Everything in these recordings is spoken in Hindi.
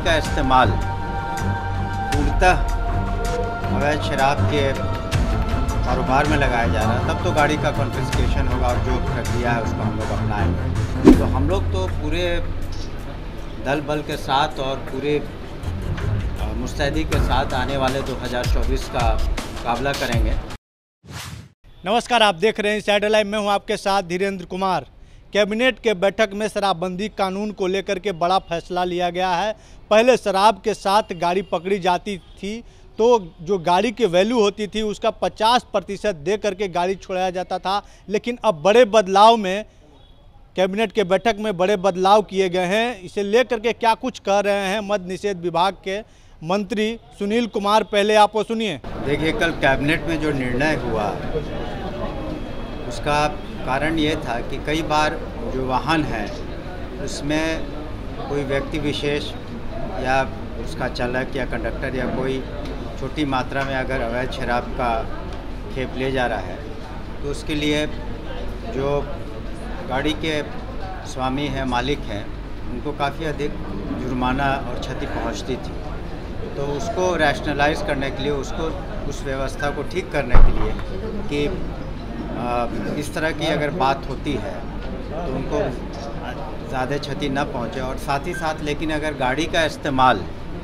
का इस्तेमाल पूर्णतः अवैध शराब के कारोबार में लगाया जा रहा है, तब तो गाड़ी का कॉन्फिस्केशन होगा और जो प्रक्रिया है उसको हम लोग अपनाएंगे। तो हम लोग तो पूरे दल बल के साथ और पूरे मुस्तैदी के साथ आने वाले 2024 का मुकाबला करेंगे। नमस्कार, आप देख रहे हैं इनसाइडर लाइव। मैं हूं आपके साथ धीरेन्द्र कुमार। कैबिनेट के बैठक में शराबबंदी कानून को लेकर के बड़ा फैसला लिया गया है। पहले शराब के साथ गाड़ी पकड़ी जाती थी तो जो गाड़ी की वैल्यू होती थी उसका 50% दे करके गाड़ी छुड़ाया जाता था, लेकिन अब बड़े बदलाव में कैबिनेट के बैठक में बड़े बदलाव किए गए हैं। इसे लेकर के क्या कुछ कह रहे हैं मद्य निषेध विभाग के मंत्री सुनील कुमार, पहले आप वो सुनिए। देखिए, कल कैबिनेट में जो निर्णय हुआ उसका कारण ये था कि कई बार जो वाहन है उसमें कोई व्यक्ति विशेष या उसका चालक या कंडक्टर या कोई छोटी मात्रा में अगर अवैध शराब का खेप ले जा रहा है तो उसके लिए जो गाड़ी के स्वामी हैं, मालिक हैं, उनको काफ़ी अधिक जुर्माना और क्षति पहुंचती थी। तो उसको रैशनलाइज करने के लिए, उसको उस व्यवस्था को ठीक करने के लिए कि इस तरह की अगर बात होती है तो उनको ज़्यादा क्षति न पहुंचे, और साथ ही साथ लेकिन अगर गाड़ी का इस्तेमाल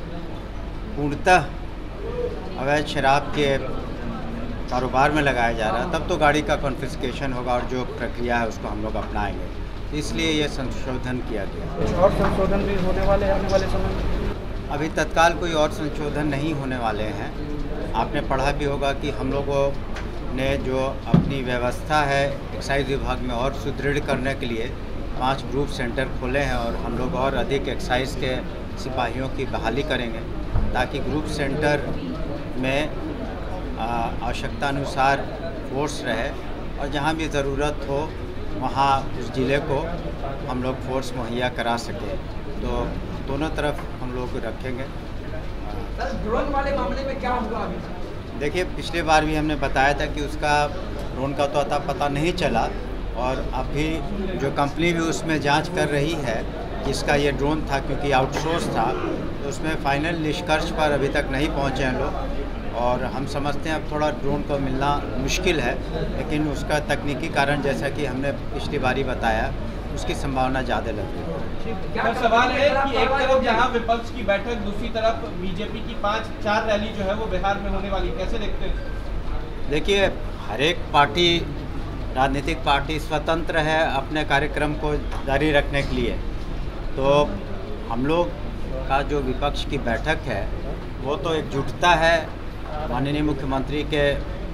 पूर्णतः अवैध शराब के कारोबार में लगाया जा रहा है, तब तो गाड़ी का कॉन्फिस्केशन होगा और जो प्रक्रिया है उसको हम लोग अपनाएंगे। इसलिए ये संशोधन किया गया। कुछ और संशोधन भी होने वाले हैं आने वाले समय में? अभी तत्काल कोई और संशोधन नहीं होने वाले हैं। आपने पढ़ा भी होगा कि हम लोगों ने जो अपनी व्यवस्था है एक्साइज विभाग में और सुदृढ़ करने के लिए 5 ग्रुप सेंटर खोले हैं, और हम लोग और अधिक एक्साइज के सिपाहियों की बहाली करेंगे ताकि ग्रुप सेंटर में आवश्यकता अनुसार फोर्स रहे, और जहां भी ज़रूरत हो वहां उस ज़िले को हम लोग फोर्स मुहैया करा सके। तो दोनों तरफ हम लोग रखेंगे। ड्रोन वाले मामले में क्या हुआ अभी? देखिए, पिछले बार भी हमने बताया था कि उसका ड्रोन का तो अता पता नहीं चला, और अभी जो कंपनी भी उसमें जांच कर रही है जिसका ये ड्रोन था, क्योंकि आउटसोर्स था, तो उसमें फाइनल निष्कर्ष पर अभी तक नहीं पहुंचे हैं लोग, और हम समझते हैं अब थोड़ा ड्रोन को मिलना मुश्किल है, लेकिन उसका तकनीकी कारण जैसा कि हमने पिछली बारी बताया उसकी संभावना ज़्यादा लग रही है। क्या सवाल है कि एक तरफ जहां विपक्ष की बैठक, दूसरी तरफ बीजेपी की 5-4 रैली जो है वो बिहार में होने वाली, कैसे देखते हैं? देखिए, हर एक पार्टी, राजनीतिक पार्टी स्वतंत्र है अपने कार्यक्रम को जारी रखने के लिए। तो हम लोग का जो विपक्ष की बैठक है वो तो एकजुटता है, माननीय मुख्यमंत्री के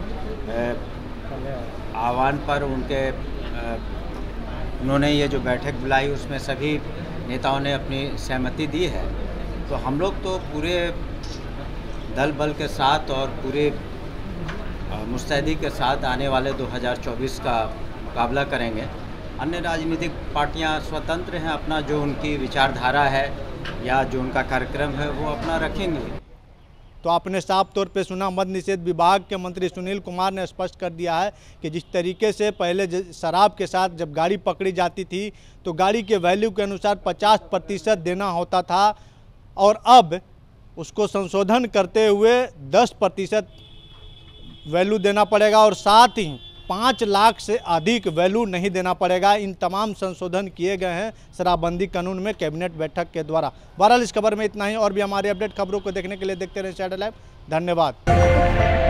आह्वान पर उन्होंने ये जो बैठक बुलाई उसमें सभी नेताओं ने अपनी सहमति दी है। तो हम लोग तो पूरे दल बल के साथ और पूरे मुस्तैदी के साथ आने वाले 2024 का मुकाबला करेंगे। अन्य राजनीतिक पार्टियां स्वतंत्र हैं, अपना जो उनकी विचारधारा है या जो उनका कार्यक्रम है वो अपना रखेंगे। तो आपने साफ तौर पे सुना, मद्य निषेध विभाग के मंत्री सुनील कुमार ने स्पष्ट कर दिया है कि जिस तरीके से पहले शराब के साथ जब गाड़ी पकड़ी जाती थी तो गाड़ी के वैल्यू के अनुसार 50% देना होता था, और अब उसको संशोधन करते हुए 10% वैल्यू देना पड़ेगा, और साथ ही 5 लाख से अधिक वैल्यू नहीं देना पड़ेगा। इन तमाम संशोधन किए गए हैं शराबबंदी कानून में कैबिनेट बैठक के द्वारा। बहरहाल इस खबर में इतना ही, और भी हमारे अपडेट खबरों को देखने के लिए देखते रहें इनसाइडर लाइव। धन्यवाद।